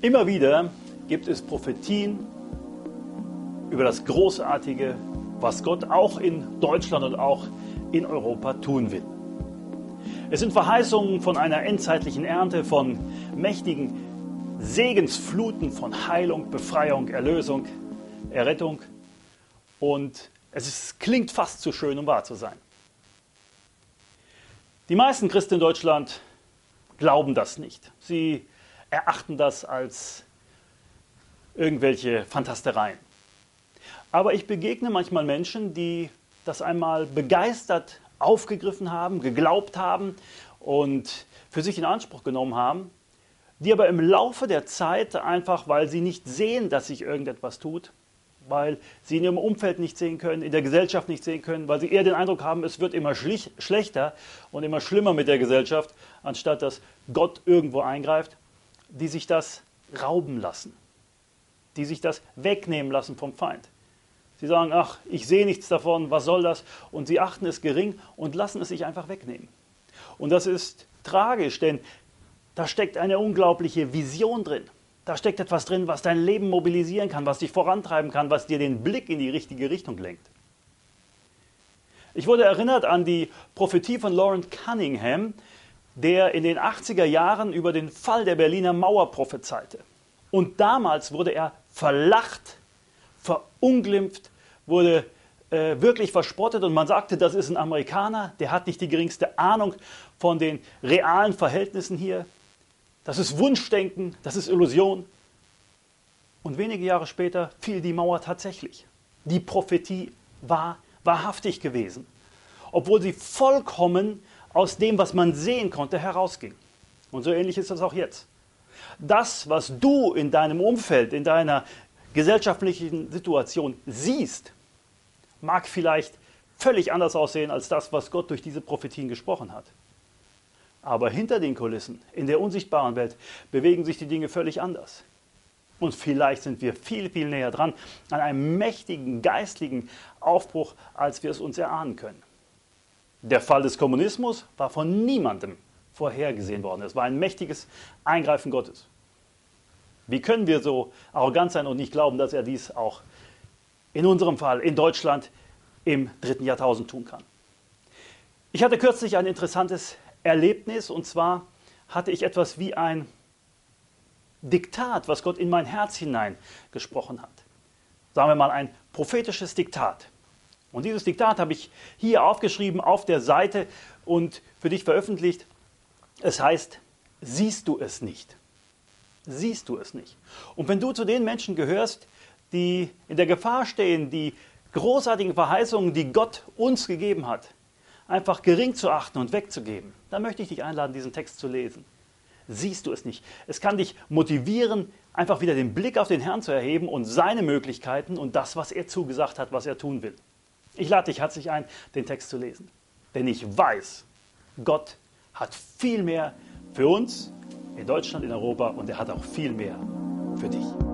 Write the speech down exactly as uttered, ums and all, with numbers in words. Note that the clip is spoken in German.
Immer wieder gibt es Prophetien über das Großartige, was Gott auch in Deutschland und auch in Europa tun will. Es sind Verheißungen von einer endzeitlichen Ernte, von mächtigen Segensfluten, von Heilung, Befreiung, Erlösung, Errettung. Und es ist, klingt fast zu schön, um wahr zu sein. Die meisten Christen in Deutschland glauben das nicht. Sie erachten das als irgendwelche Fantastereien. Aber ich begegne manchmal Menschen, die das einmal begeistert aufgegriffen haben, geglaubt haben und für sich in Anspruch genommen haben, die aber im Laufe der Zeit einfach, weil sie nicht sehen, dass sich irgendetwas tut, weil sie in ihrem Umfeld nicht sehen können, in der Gesellschaft nicht sehen können, weil sie eher den Eindruck haben, es wird immer schlechter und immer schlimmer mit der Gesellschaft, anstatt dass Gott irgendwo eingreift, die sich das rauben lassen, die sich das wegnehmen lassen vom Feind. Sie sagen, ach, ich sehe nichts davon, was soll das? Und sie achten es gering und lassen es sich einfach wegnehmen. Und das ist tragisch, denn da steckt eine unglaubliche Vision drin. Da steckt etwas drin, was dein Leben mobilisieren kann, was dich vorantreiben kann, was dir den Blick in die richtige Richtung lenkt. Ich wurde erinnert an die Prophetie von Lawrence Cunningham, der in den achtziger Jahren über den Fall der Berliner Mauer prophezeite. Und damals wurde er verlacht, verunglimpft, wurde äh, wirklich verspottet und man sagte, das ist ein Amerikaner, der hat nicht die geringste Ahnung von den realen Verhältnissen hier. Das ist Wunschdenken, das ist Illusion. Und wenige Jahre später fiel die Mauer tatsächlich. Die Prophetie war wahrhaftig gewesen, obwohl sie vollkommen aus dem, was man sehen konnte, herausging. Und so ähnlich ist das auch jetzt. Das, was du in deinem Umfeld, in deiner gesellschaftlichen Situation siehst, mag vielleicht völlig anders aussehen als das, was Gott durch diese Prophetien gesprochen hat. Aber hinter den Kulissen, in der unsichtbaren Welt, bewegen sich die Dinge völlig anders. Und vielleicht sind wir viel, viel näher dran an einem mächtigen geistlichen Aufbruch, als wir es uns erahnen können. Der Fall des Kommunismus war von niemandem vorhergesehen worden. Es war ein mächtiges Eingreifen Gottes. Wie können wir so arrogant sein und nicht glauben, dass er dies auch in unserem Fall in Deutschland im dritten Jahrtausend tun kann? Ich hatte kürzlich ein interessantes Erlebnis, und zwar hatte ich etwas wie ein Diktat, was Gott in mein Herz hinein gesprochen hat. Sagen wir mal ein prophetisches Diktat. Und dieses Diktat habe ich hier aufgeschrieben auf der Seite und für dich veröffentlicht. Es heißt, siehst du es nicht? Siehst du es nicht? Und wenn du zu den Menschen gehörst, die in der Gefahr stehen, die großartigen Verheißungen, die Gott uns gegeben hat, einfach gering zu achten und wegzugeben, dann möchte ich dich einladen, diesen Text zu lesen. Siehst du es nicht? Es kann dich motivieren, einfach wieder den Blick auf den Herrn zu erheben und seine Möglichkeiten und das, was er zugesagt hat, was er tun will. Ich lade dich herzlich ein, den Text zu lesen. Denn ich weiß, Gott hat viel mehr für uns in Deutschland, in Europa und er hat auch viel mehr für dich.